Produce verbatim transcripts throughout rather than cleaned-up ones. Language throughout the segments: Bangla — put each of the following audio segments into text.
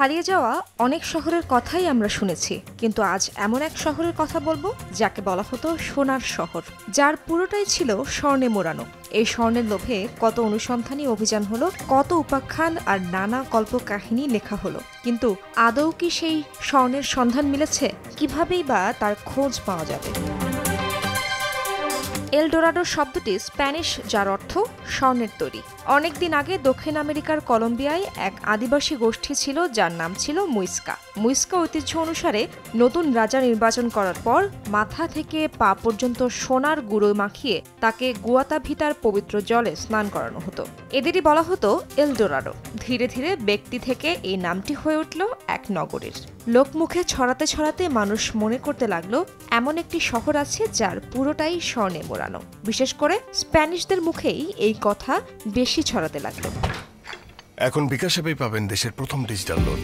হারিয়ে যাওয়া অনেক শহরের কথাই আমরা শুনেছি, কিন্তু আজ এমন এক শহরের কথা বলবো যাকে বলা হতো সোনার শহর, যার পুরোটাই ছিল স্বর্ণে মোড়ানো। এই স্বর্ণের লোভে কত অনুসন্ধানী অভিযান হলো, কত উপাখ্যান আর নানা কল্পকাহিনী লেখা হলো, কিন্তু আদৌ কি সেই স্বর্ণের সন্ধান মিলেছে? কিভাবেই বা তার খোঁজ পাওয়া যাবে? এল ডোরাডো শব্দটি স্প্যানিশ, যার অর্থ স্বর্ণের তৈরি। অনেকদিন আগে দক্ষিণ আমেরিকার কলম্বিয়ায় এক আদিবাসী গোষ্ঠী ছিল যার নাম ছিল মুইস্কা। মুইস্কা ঐতিহ্য অনুসারে নতুন রাজা নির্বাচন করার পর মাথা থেকে পা পর্যন্ত সোনার গুঁড়ো মাখিয়ে তাকে গুয়াতাভিতার পবিত্র জলে স্নান করানো হতো। এদেরই বলা হতো এল ডোরাডো। ধীরে ধীরে ব্যক্তি থেকে এই নামটি হয়ে উঠল এক নগরীর। লোকমুখে ছড়াতে ছড়াতে মানুষ মনে করতে লাগলো এমন একটি শহর আছে যার পুরোটাই স্বর্ণে মোড়ানো। বিশেষ করে স্প্যানিশদের মুখেই এই কথা বেশি ছড়াতে লাগলো। এখন বিকাশ অ্যাপেই পাবেন দেশের প্রথম ডিজিটাল লোন।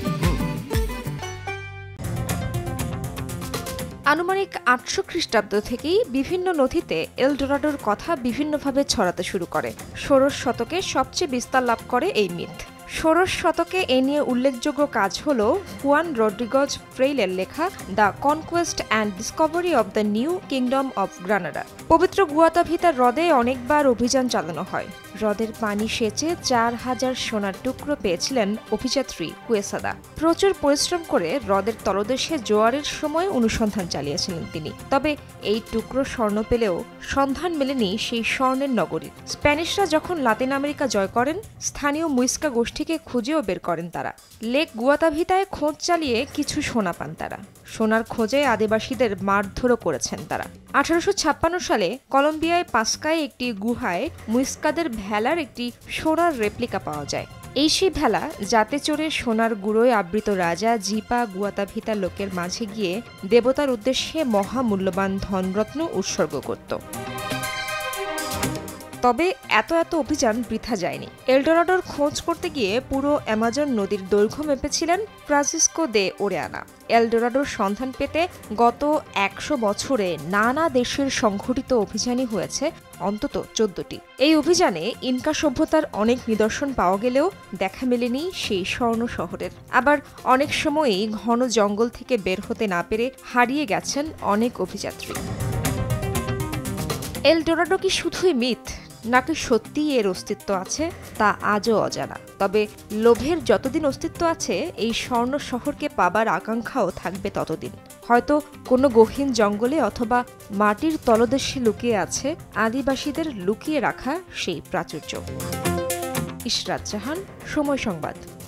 আনুমানিক আটশো খ্রিস্টাব্দ থেকেই বিভিন্ন নথিতে এল ডোরাডোর কথা বিভিন্নভাবে ছড়াতে শুরু করে। ষোড়শ শতকে সবচেয়ে বিস্তার লাভ করে এই মিথ। ষোড়শ শতকে এ নিয়ে উল্লেখযোগ্য কাজ হল হুয়ান রড্রিগজ ফ্রেইলের লেখা the Conquest and Discovery of the New Kingdom of Granada. পবিত্র গুয়াতাভিতার হ্রদে অনেকবার অভিযান চালানো হয়। হ্রদের পানি সেচে চার হাজার সোনার টুকরো পেয়েছিলেন অভিযাত্রী কুয়েসাদা। প্রচুর পরিশ্রম করে হ্রদের তলদেশে জোয়ারের সময় অনুসন্ধান চালিয়েছিলেন তিনি। তবে এই টুকরো স্বর্ণ পেলেও সন্ধান মেলেনি সেই স্বর্ণের নগরীর। স্প্যানিশরা যখন লাতিন আমেরিকা জয় করেন, স্থানীয় মুইস্কা গোষ্ঠীকে খুঁজেও বের করেন তারা। লেক গুয়াতাভিতায় খোঁজ চালিয়ে কিছু সোনা পান তারা। সোনার খোঁজে আদিবাসীদের মারধরও করেছেন তারা। আঠারোশো ছাপ্পান্ন সালে কলম্বিয়ায় পাস্কায় একটি গুহায় মুইস্কাদের ভেলার একটি সোনার রেপ্লিকা পাওয়া যায়। এই সেই ভেলা যাতে চড়ে সোনার গুঁড়োয় আবৃত রাজা জিপা গুয়াতাভিতা লোকের মাঝে গিয়ে দেবতার উদ্দেশ্যে মহামূল্যবান ধনরত্ন উৎসর্গ করত। তবে এত এত অভিযান বৃথা যায়নি। এল ডোরাডোর খোঁজ করতে গিয়ে পুরো অ্যামাজন নদীর দৈর্ঘ্য মেপেছিলেন ফ্রান্সিসকো দে ওরেয়ানা। এল ডোরাডোর সন্ধান পেতে গত একশো বছরে নানা দেশের সংঘটিত অভিযানই হয়েছে অন্তত চোদ্দটি। এই অভিযানে ইনকা সভ্যতার অনেক নিদর্শন পাওয়া গেলেও দেখা মেলেনি সেই স্বর্ণ শহরের। আবার অনেক সময়ই ঘন জঙ্গল থেকে বের হতে না পেরে হারিয়ে গেছেন অনেক অভিযাত্রী। এল ডোরাডো কি শুধুই মিথ, নাকি সত্যিই এর অস্তিত্ব আছে তা আজও অজানা। তবে লোভের যতদিন অস্তিত্ব আছে, এই স্বর্ণ শহরকে পাবার আকাঙ্ক্ষাও থাকবে ততদিন। হয়তো কোনো গহীন জঙ্গলে অথবা মাটির তলদেশে লুকিয়ে আছে আদিবাসীদের লুকিয়ে রাখা সেই প্রাচুর্য। ইশরাত জাহান, সময় সংবাদ।